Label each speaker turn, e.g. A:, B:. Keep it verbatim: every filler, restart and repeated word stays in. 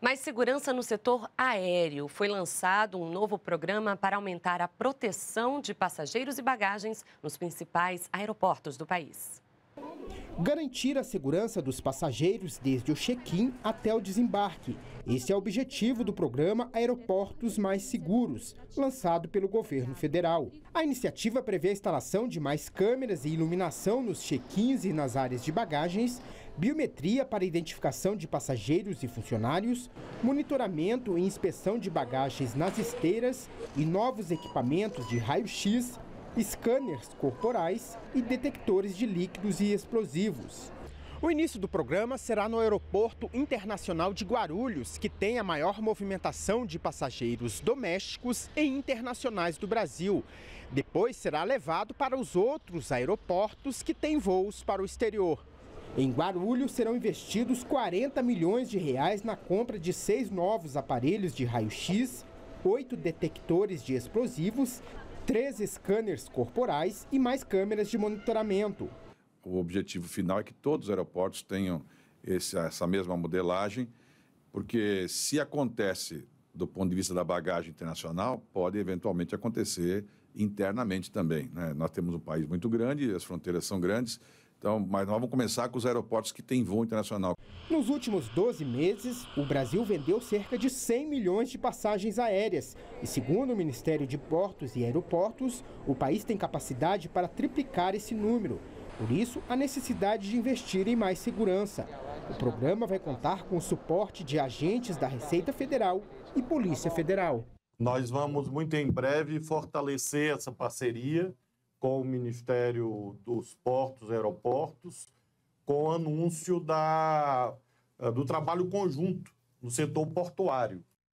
A: Mais segurança no setor aéreo. Foi lançado um novo programa para aumentar a proteção de passageiros e bagagens nos principais aeroportos do país.
B: Garantir a segurança dos passageiros desde o check-in até o desembarque. Esse é o objetivo do programa Aeroportos Mais Seguros, lançado pelo governo federal. A iniciativa prevê a instalação de mais câmeras e iluminação nos check-ins e nas áreas de bagagens, biometria para identificação de passageiros e funcionários, monitoramento e inspeção de bagagens nas esteiras e novos equipamentos de raio-x, scanners corporais e detectores de líquidos e explosivos. O início do programa será no Aeroporto Internacional de Guarulhos, que tem a maior movimentação de passageiros domésticos e internacionais do Brasil. Depois será levado para os outros aeroportos que têm voos para o exterior. Em Guarulhos serão investidos quarenta milhões de reais na compra de seis novos aparelhos de raio-x, oito detectores de explosivos, três scanners corporais e mais câmeras de monitoramento.
C: O objetivo final é que todos os aeroportos tenham esse, essa mesma modelagem, porque se acontece do ponto de vista da bagagem internacional, pode eventualmente acontecer internamente também, né? Nós temos um país muito grande, as fronteiras são grandes, então, mas nós vamos começar com os aeroportos que têm voo internacional.
B: Nos últimos doze meses, o Brasil vendeu cerca de cem milhões de passagens aéreas. E segundo o Ministério de Portos e Aeroportos, o país tem capacidade para triplicar esse número. Por isso, a necessidade de investir em mais segurança. O programa vai contar com o suporte de agentes da Receita Federal e Polícia Federal.
D: Nós vamos, muito em breve, fortalecer essa parceria com o Ministério dos Portos e Aeroportos, com o anúncio da, do trabalho conjunto no setor portuário.